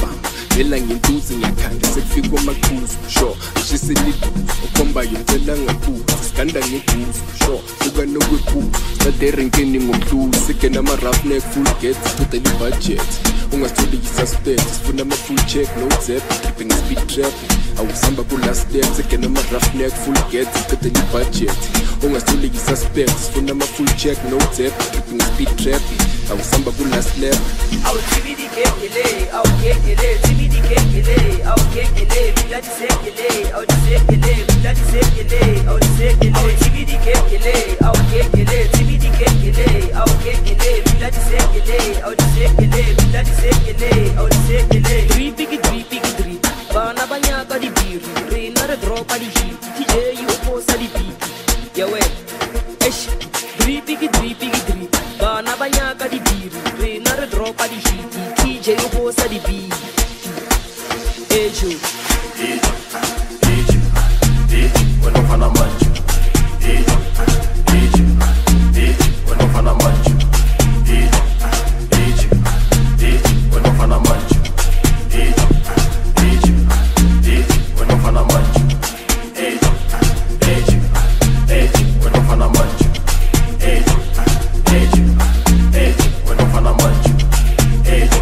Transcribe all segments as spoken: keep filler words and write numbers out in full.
sabamba vela ngentuzi ngiyakhanda sekufika amaqhuzu sure ashiseliduzo okhombayo ngicela ngaphuza sikanda ngeguzu sure suka nokwephuzu saderenkeni ngomhluzi sigena ama-roughneck full get sicedela ibudget ungasitholi yi-suspense sifuna ama-full check no zep dripping speed trap awusamba ku-last step sigena ama-roughneck full get sicedela ibudget ungasitholi yi-suspense sifuna ama-full check no zep dripping speed trap awusamba ku-last lap Kekele, au kekele, timidi kekele, au kekele, bila disekele, au disekele, bila disekele, au disekele, au timidi kekele, au kekele, timidi kekele, au kekele, bila disekele, au disekele, bila disekele, au disekele. Dripigi dripigi drip, bana banyaka di biri, rena re dropa di hit, tije yu posa di piki, yawe, esh, dripigi dripigi drip, bana banyaka di biri, rena re dropa di hit. D J you boss at the beat. Ejo, Ejo, Ejo, Ejo. When I'm on a manju. Ejo, Ejo, Ejo. When I'm on a manju. Ejo, Ejo, Ejo. When I'm on a manju. Ejo, Ejo, Ejo. When I'm on a manju. Ejo, Ejo, Ejo. When I'm on a manju. Ejo, Ejo, Ejo. When I'm on a manju. Ejo.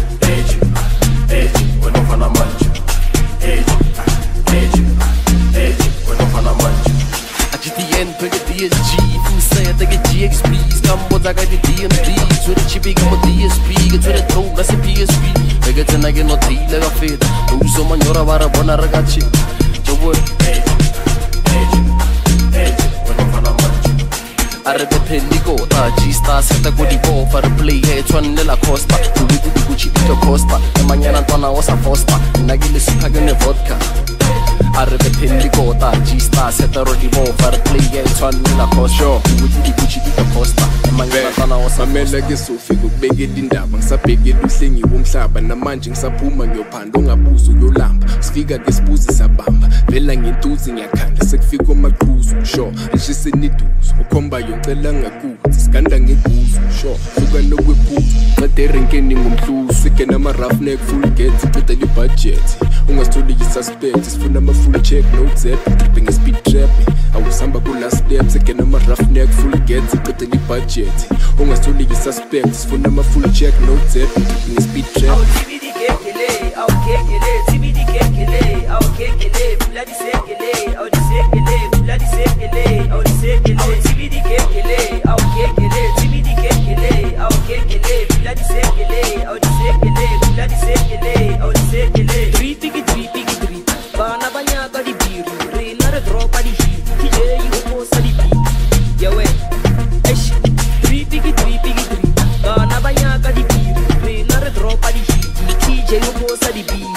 D S G, who say I take a G X Ps, come what I got the D M D, to the chippy, come with D S P, get to the toe, that's a P S P. I get to get no tea, like a fit. Who's so man, you're a vara, one I got you. Your word, hey, hey, hey, when I'm on a manju. I read the Pendigota, G-Star, set a goodie ball for the play, hey, Twan Nella Costa, to be the Gucci, the Costa, and Manana Tona was a foster, and I get the Spagan vodka. I read the Pendigota, G-Star, set a roadie ball for the play, hey, Twan Nella Costa, with the Gucci, the Costa, and Manana Tona was a mamela ke sofika ukubekela indaba ngisabhekela uhlengi womhlaba namanje ngisaphuma ngiyophanda ongabuza uyolamba sifika ke sibuze sabamba vela ngentuzi ngiyakhanda sekufika amaqhuzu sure ashise niduzo okhombayo ngicela ngakuthi siganda ngeguzu sure suka nokwephuzu saderenkeni ngomhluzi sigena ama-roughneck full get sicedela ibudget ungasitholi yi-suspense sifuna ama-full check no zep dripping speed trap awusamba ku-last step sigena ama-roughneck full get sicedela ibudget ungasitholi yi-suspect sifuna ama-full check no zep dripping speed trap. Au timidi kekele, au kekele, timidi kekele, au kekele, bila disekele, au disekele, bila disekele, au disekele, au timidi kekele, au kekele, timidi kekele, au kekele, bila disekele, au disekele, bila disekele, au disekele. Dripigi dripigi drip, bana banyaka di biri, rena re dropa di hit, tije yu posa di piki, yawe, esh, dripigi dripigi drip, bana banyaka di biri, rena re dropa di hit, tije yu posa di piki,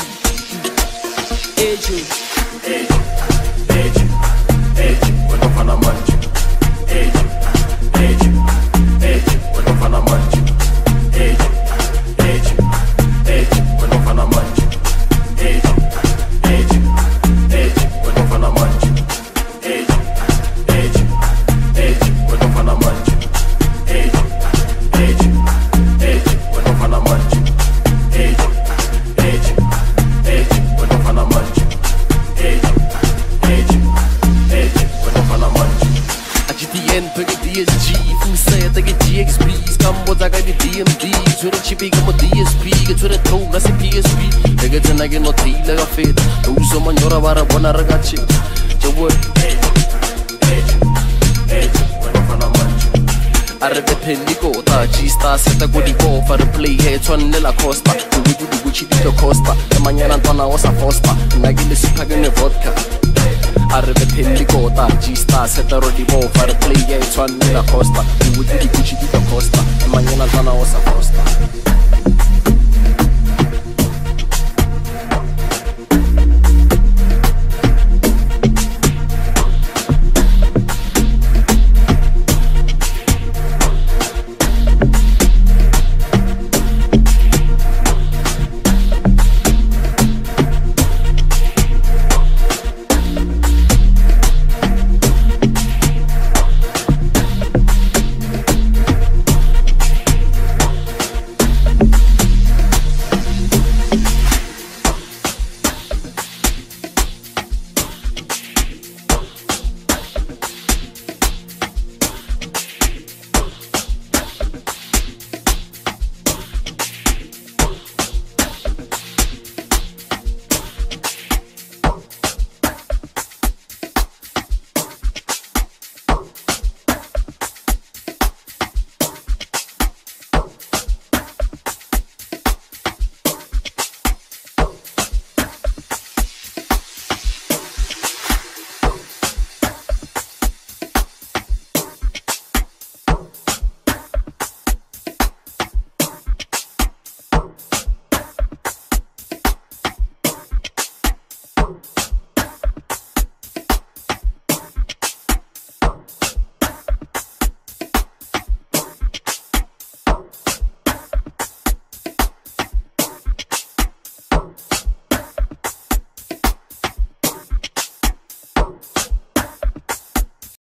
ejo, Ejo, Ejo, Ejo. When I'm on a manju. Ejo, Ejo, Ejo. When I'm on a manju. Ejo, Ejo, Ejo. When I'm on a manju. Ejo, Ejo, Ejo. When I'm on a manju. Ejo, Ejo, Ejo. When I'm on a manju. Ejo, Ejo, Ejo. When I'm on a manju. Ejo, Ejo, Ejo. When I'm on a manju. Ejo, Ejo, Ejo. When I'm on a manju. A G T N, pick a D S G, who say I take a G X Ps, come what I got the D M D, to the chippy, come with D S P, get to the toe, that's a P S P. I get to get no tea, like a fit. Who's so man, you're a vara, one I got you. Your word, Ejo, Ejo, Ejo. When I'm on a manju. I read the Pendigota, G-Star, set a goodie ball for the play, hey, Twan Nella Costa, to be the Gucci, the Costa, and Manana Tona was a foster, and I get the Spagan vodka. I read the Pendigota, G-Star, set a roadie ball for the play, hey, Twan Nella Costa, to be the Gucci, the Costa, and Manana Tona was a foster.